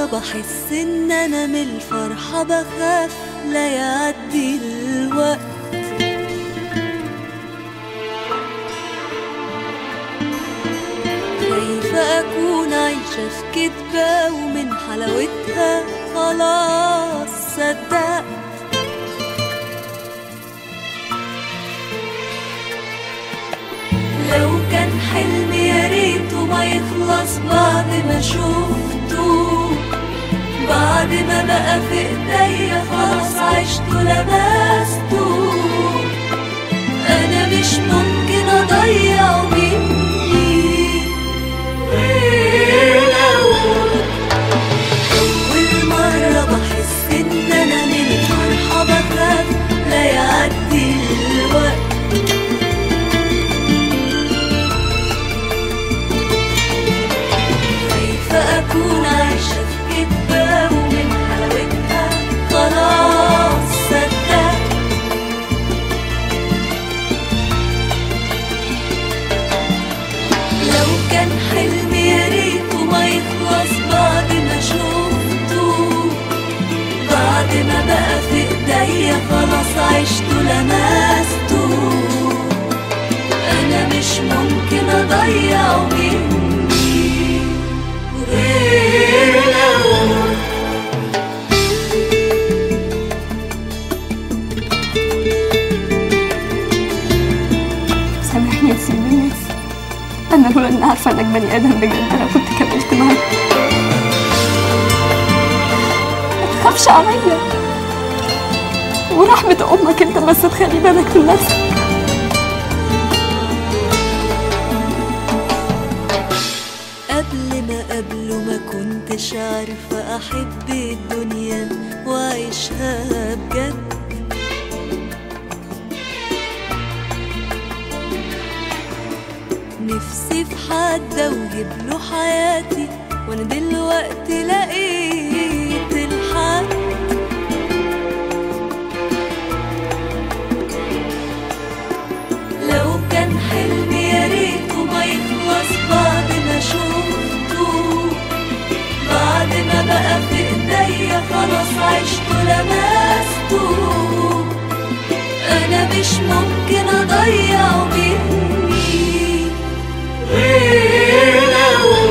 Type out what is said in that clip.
مرة بحس ان انا من الفرحة بخاف لا يعدي الوقت. خايفة اكون عايشة في كدبة ومن حلاوتها خلاص صدقت. لو كان حلمي يا ريته ما يخلص بعد ما شفته، بعد ما بقى في ايديا خلاص عشته لمسته. انا مش ممكن اضيعه مني ولو اول مرة بحس ان انا من الفرحة بخاف لا يعدي الوقت. أكون عايشة في كدبة ومن حلاوتها خلاص صدقت. لو كان حلمي يا ريته ما يخلص بعد ما شفته، بعد ما بقى في ايديا خلاص عشته لمسته. أنا مش ممكن أضيعه مني سامحني يا سيدي الناس، انا لولا اني عارفه انك بني ادم بجد انا كنت كملت معاك. ما تخافش عليا، ورحمه امك انت بس تخلي بالك من نفسك. قبل ما قبله ما كنتش عارفة أحب الدنيا وأعيشها بجد. نفسي في حد أوهب له حياتي، وأنا دلوقتي لقيت الحد. لو كان حلمي يا ريته ما يخلص بعد ما شفته، بعد ما بقى في ايديا خلاص عشته لمسته. انا مش ممكن اضيعه مني ولو